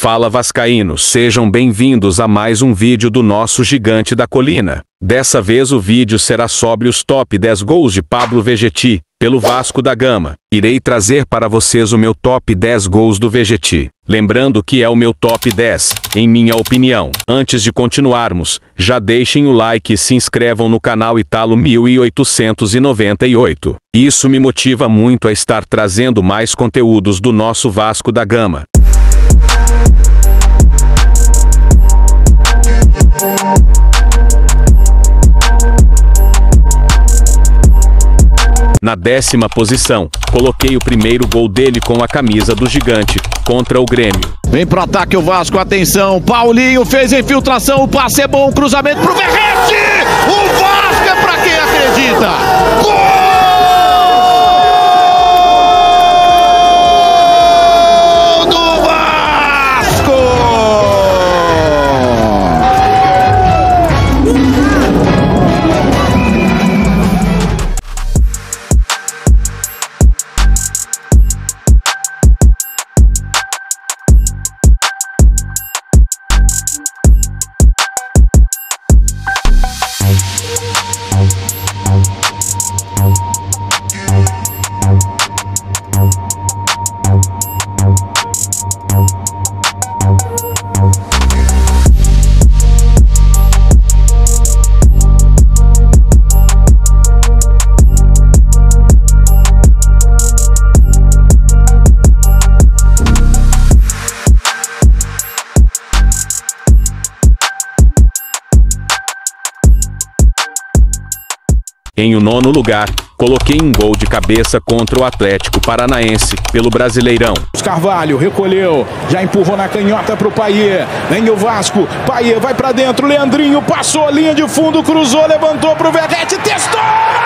Fala vascaínos, sejam bem-vindos a mais um vídeo do nosso Gigante da Colina. Dessa vez o vídeo será sobre os top 10 gols de Pablo Vegetti, pelo Vasco da Gama. Irei trazer para vocês o meu top 10 gols do Vegetti. Lembrando que é o meu top 10, em minha opinião. Antes de continuarmos, já deixem o like e se inscrevam no canal Italo 1898. Isso me motiva muito a estar trazendo mais conteúdos do nosso Vasco da Gama. Na 10ª posição, coloquei o primeiro gol dele com a camisa do Gigante, contra o Grêmio. Vem pro ataque o Vasco, atenção, Paulinho fez a infiltração, o passe é bom, cruzamento pro Verratti! O Vasco é pra quem acredita! Gol! Em o 9º lugar, coloquei um gol de cabeça contra o Atlético Paranaense, pelo Brasileirão. Carvalho recolheu, já empurrou na canhota pro Payet. Vem o Vasco, Payet vai pra dentro, Leandrinho passou a linha de fundo, cruzou, levantou pro Verratti, testou!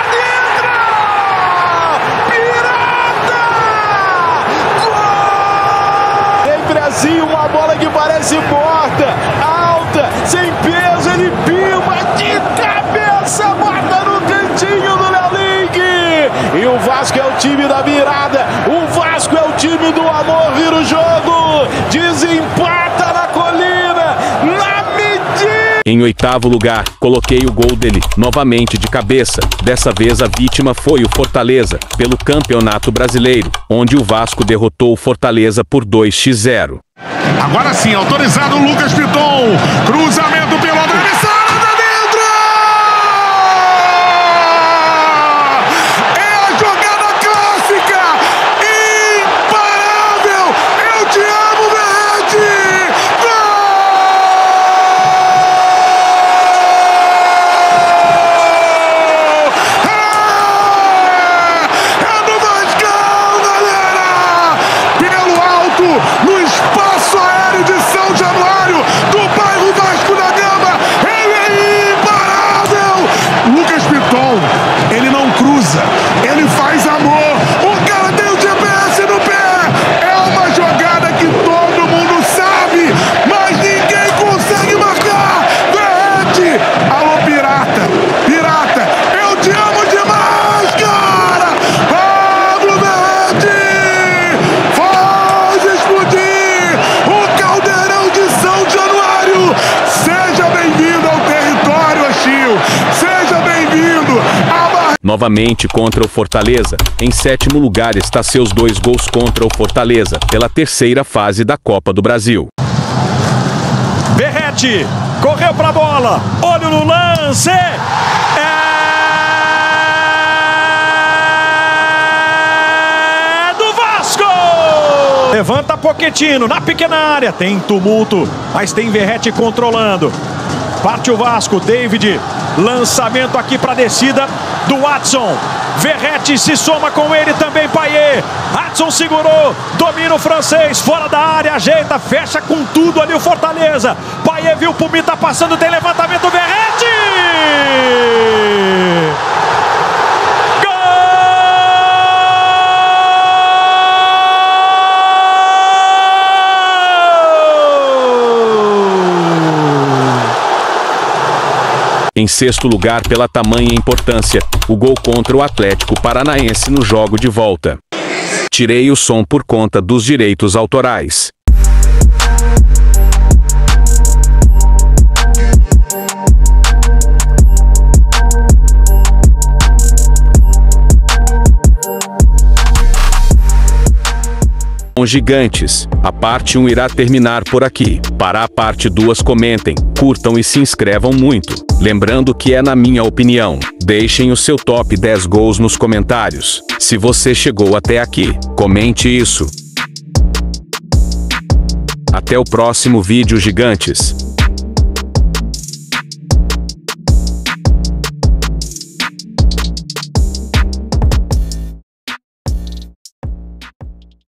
Brasil, uma bola que parece morta, alta, sem peso, ele pima de cabeça, bota no cantinho do Leling. E o Vasco é o time da virada, o Vasco é o time do amor, vira o jogo, desempata na Colina, na medida. Em 8º lugar, coloquei o gol dele, novamente de cabeça. Dessa vez a vítima foi o Fortaleza, pelo Campeonato Brasileiro, onde o Vasco derrotou o Fortaleza por 2-0. Agora sim, autorizado o Lucas Piton, cruzamento pela travessão, tá dentro! É a jogada clássica, imparável, eu te amo, Verratti! É do Vascão, galera! Pelo alto, no espaço aéreo de São Januário, do bairro Vasco da Gama, ele é imparável! Lucas Piton, ele não cruza, ele faz amor, o cara tem o GPS no pé, é uma jogada que todo mundo sabe, mas ninguém consegue marcar! Verratti, alô pirata, pirata, eu te amo demais, cara! Pablo Verratti, faz explodir o caldeirão de São Januário! Seja bem-vindo ao território hostil! Seja bem-vindo à Novamente contra o Fortaleza. Em 7º lugar está seus 2 gols contra o Fortaleza, pela 3ª fase da Copa do Brasil. Verratti correu pra bola, olho no lance, é do Vasco! Levanta Pochettino na pequena área, tem tumulto, mas tem Verratti controlando. Parte o Vasco, David, lançamento aqui para descida do Watson. Verratti se soma com ele também, Payet. Watson segurou, domina o francês, fora da área, ajeita, fecha com tudo ali o Fortaleza. Payet viu o Pumi, tá passando, tem levantamento, Verratti! Em 6º lugar pela tamanha importância, o gol contra o Atlético Paranaense no jogo de volta. Tirei o som por conta dos direitos autorais. Os gigantes, a parte 1 irá terminar por aqui. Para a parte 2 comentem, curtam e se inscrevam muito. Lembrando que é na minha opinião. Deixem o seu top 10 gols nos comentários. Se você chegou até aqui, comente isso. Até o próximo vídeo, gigantes.